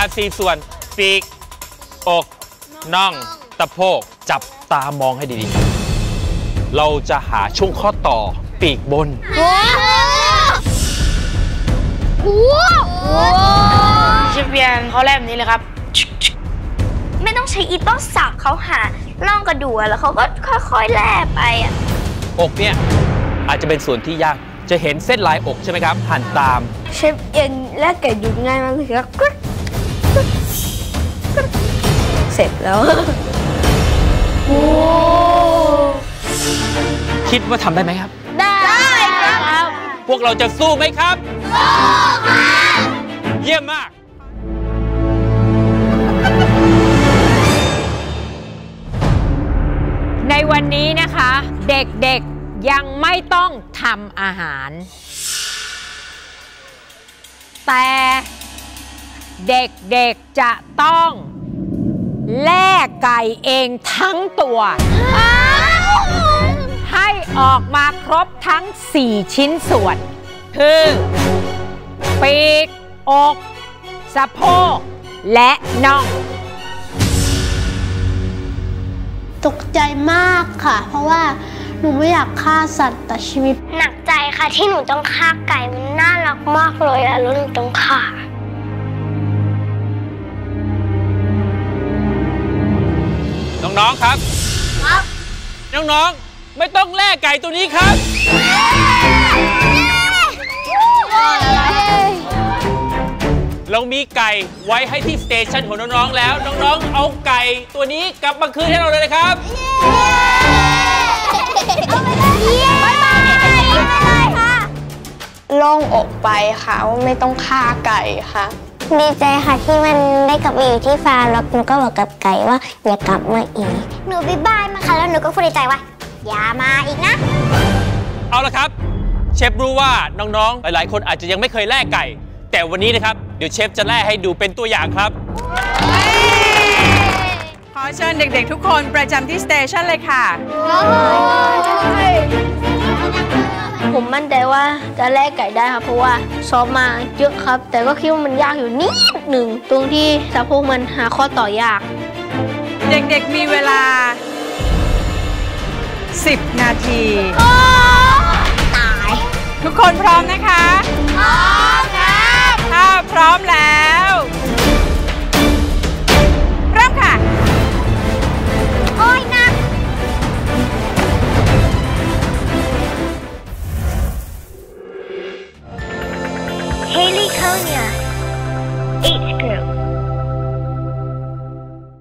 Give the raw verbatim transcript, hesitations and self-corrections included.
ดสี่ส่วนปีกอกน่องตะโพกจับตามองให้ดีๆเราจะหาช่วงข้อต่อปีกบนโอ้โหเชฟเบียนเขาแลบนี้เลยครับไม่ต้องใช้อีโต้สับเขาหาล่องกระดูกแล้วเขาก็ค่อยๆแลบไปอ่ะอกเนี่ยอาจจะเป็นส่วนที่ยากจะเห็นเส้นลายอกใช่ไหมครับหั่นตามเชฟเอ็นแลกไก่ดูง่ายมากเลยครับเสร็จแล้วโอ้คิดว่าทำได้ไหมครับได้ครับพวกเราจะสู้ไหมครับสู้ครับเยี่ยมมากในวันนี้นะคะเด็กๆยังไม่ต้องทำอาหารแต่เด็กๆจะต้องแล่ไก่เองทั้งตัวให้ออกมาครบทั้งสี่ชิ้นส่วนคือปีกอกสะโพกและน่องตกใจมากค่ะเพราะว่าหนูไม่อยากฆ่าสัตว์แต่ชีวิตหนักใจค่ะที่หนูต้องฆ่าไก่มันน่ารักมากเลยอะแล้วหนูต้องฆ่าน้องๆครับครับน้องๆไม่ต้องแล่ไก่ตัวนี้ครับเรามีไก่ไว้ให้ที่สเตชันของน้องๆแล้วน้องๆเอาไก่ตัวนี้กลับมาคืนให้เราเลยนะครับบ๊ายบายบ๊ายบายค่ะโล่งอกไปค่ะว่าไม่ต้องฆ่าไก่ค่ะดีใจค่ะที่มันได้กลับมาอยู่ที่ฟาร์มแล้วหนูก็บอกกับไก่ว่าอย่ากลับมาอีกหนูบ๊ายบายมาค่ะแล้วหนูก็พูดในใจว่าอย่ามาอีกนะเอาละครับเชฟรู้ว่าน้องๆหลายๆคนอาจจะยังไม่เคยแล่ไก่แต่วันนี้นะครับเดี๋ยวเชฟจะแล่ให้ดูเป็นตัวอย่างครับขอเชิญเด็กๆทุกคนประจำที่สเตชันเลยค่ะผมมั่นใจว่าจะแลกไก่ได้ครับเพราะว่าซ้อมมาเยอะครับแต่ก็คิดว่ามันยากอยู่นิดหนึ่งตรงที่สะโพกมันหาข้อต่อยากเด็กๆมีเวลาสิบนาทีตายทุกคนพร้อมนะคะพร้อมครับถ้าพร้อมแล้วเริ่มค่ะโอ้ยนะHaley Konya H group